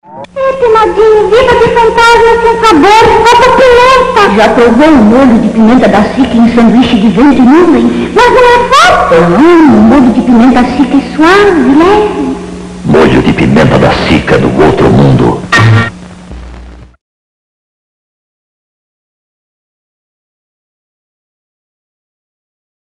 Pinadinho, vida de fantasma sem sabor, falta pimenta. Já provou o molho de pimenta da Sica em sanduíche de vento e nuvem? Mas não é forte. Não, o molho de pimenta Sica é suave, leve. Molho de pimenta da Sica do outro mundo.